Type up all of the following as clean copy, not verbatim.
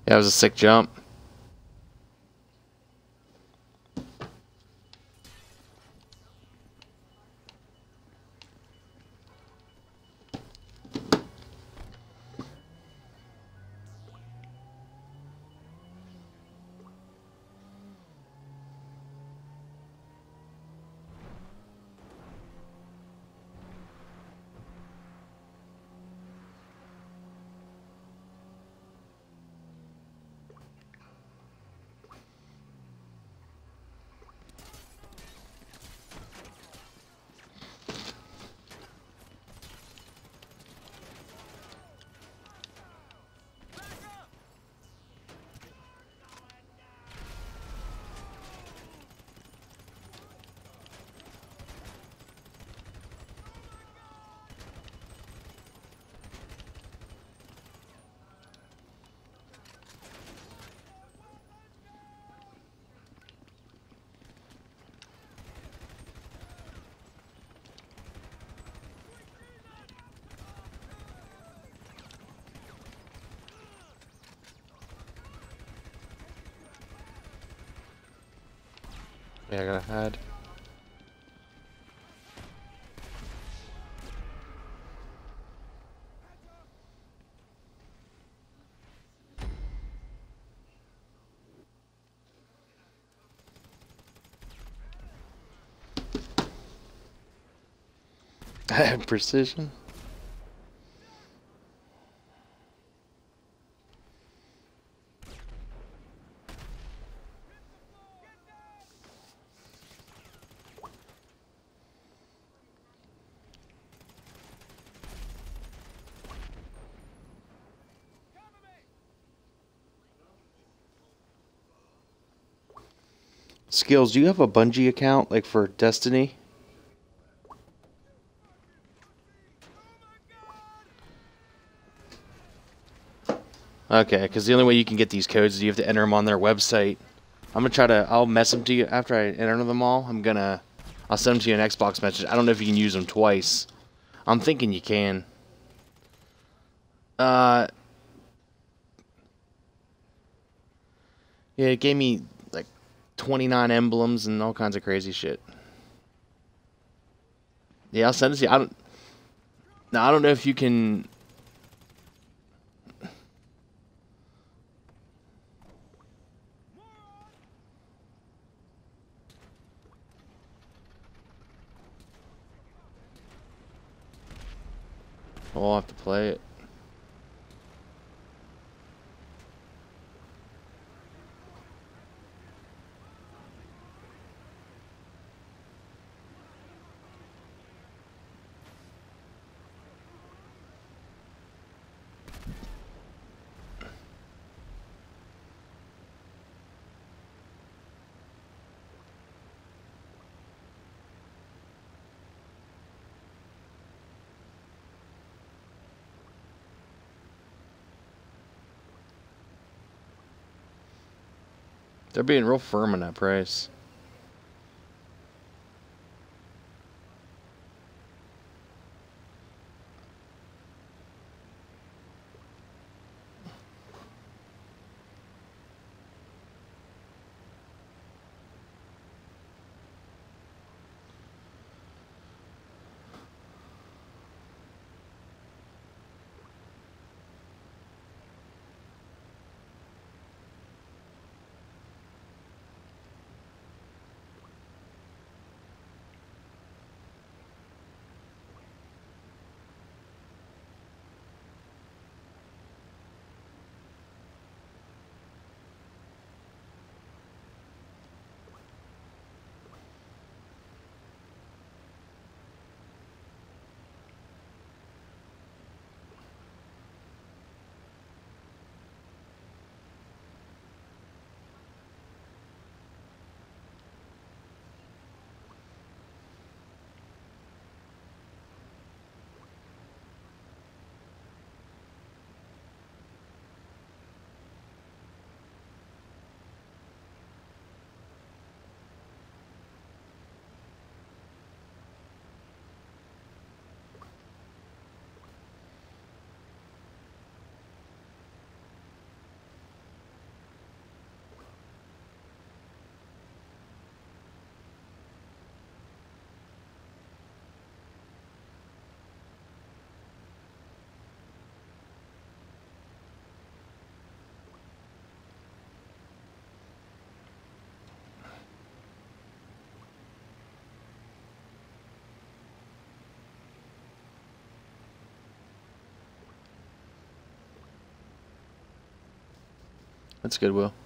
Yeah, it was a sick jump. Yeah, I gotta hide. I have precision. Skills, do you have a Bungie account, like for Destiny? Okay, because the only way you can get these codes is you have to enter them on their website. I'm gonna try to. I'll mess them to you after I enter them all. I'll send them to you an Xbox message. I don't know if you can use them twice. I'm thinking you can. Uh, yeah, it gave me like 29 emblems and all kinds of crazy shit. Yeah, I'll send it to you. I don't. Now I don't know if you can. We'll have to play it. They're being real firm on that price. That's good, Will.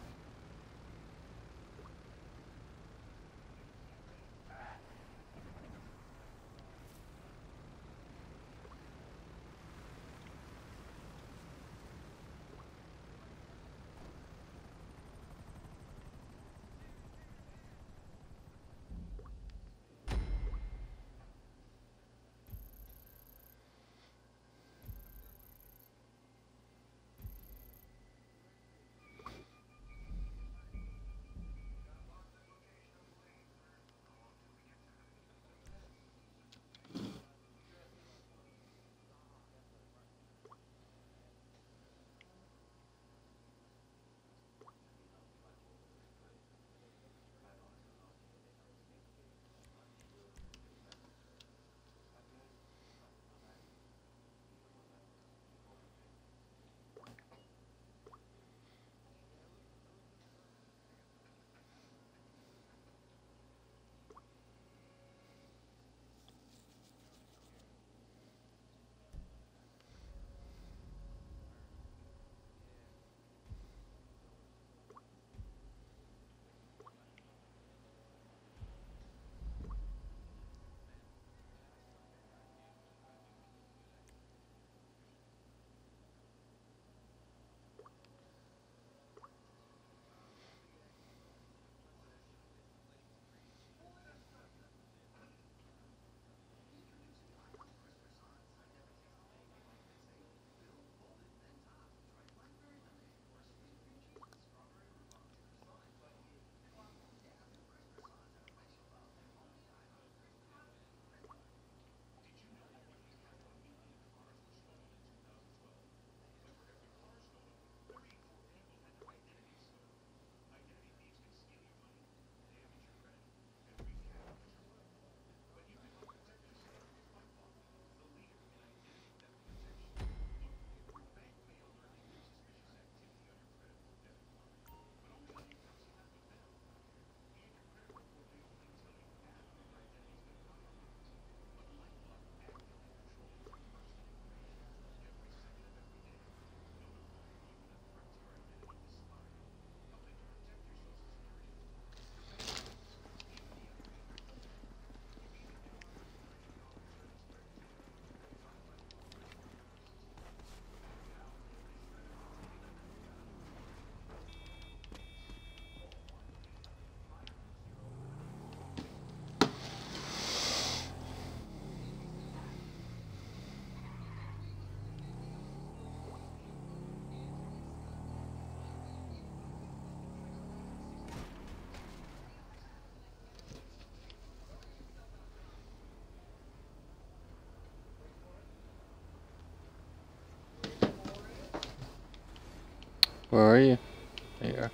Where are you? There you are.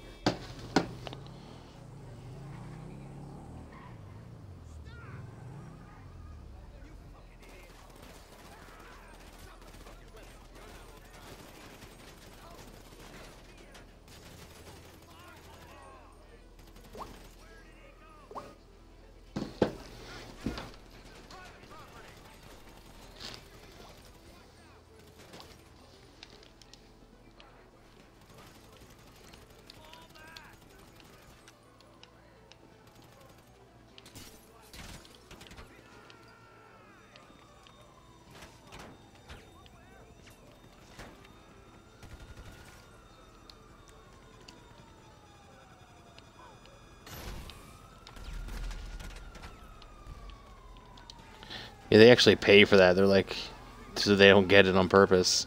Yeah, they actually pay for that. They're like, so they don't get it on purpose.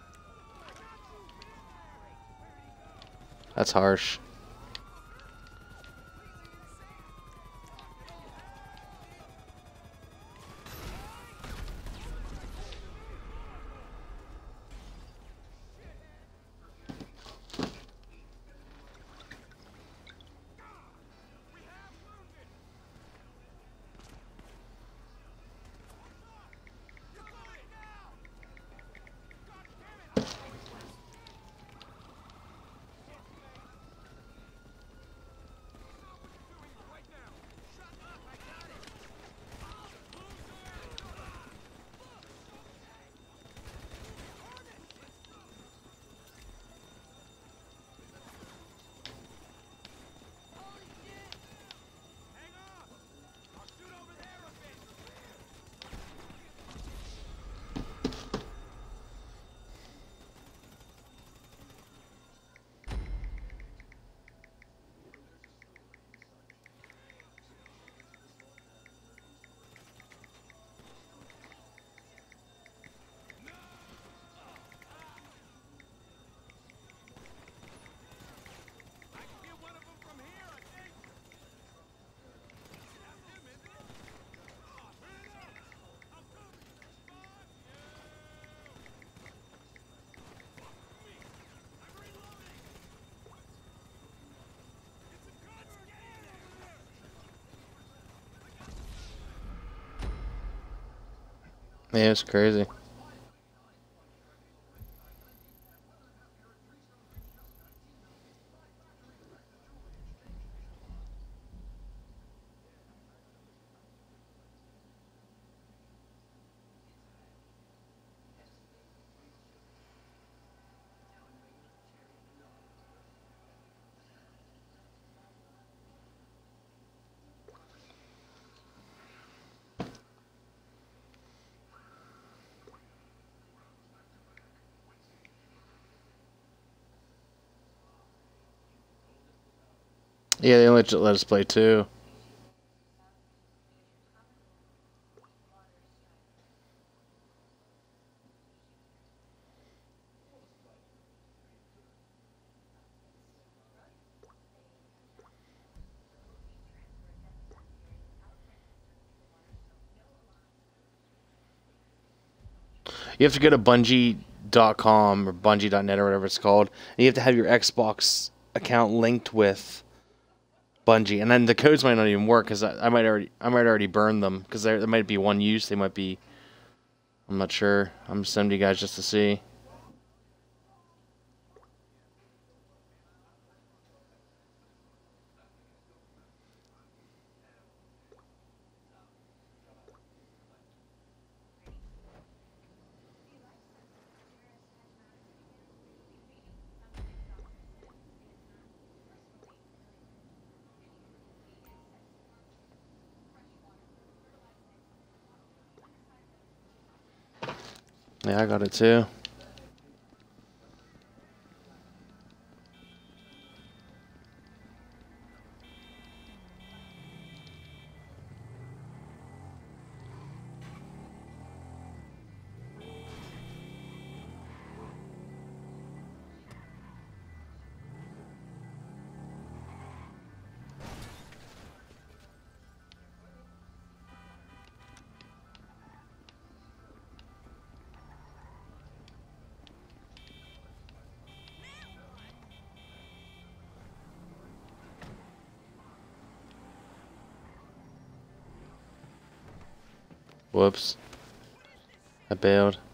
That's harsh. Yeah, it's crazy. Yeah, they only let us play two. You have to go to Bungie.com or Bungie.net or whatever it's called, and you have to have your Xbox account linked with Bungie, and then the codes might not even work because I might already burn them because there might be one use. They might be. I'm not sure. I'm sending you guys just to see. Yeah, I got it too. Whoops. I bailed.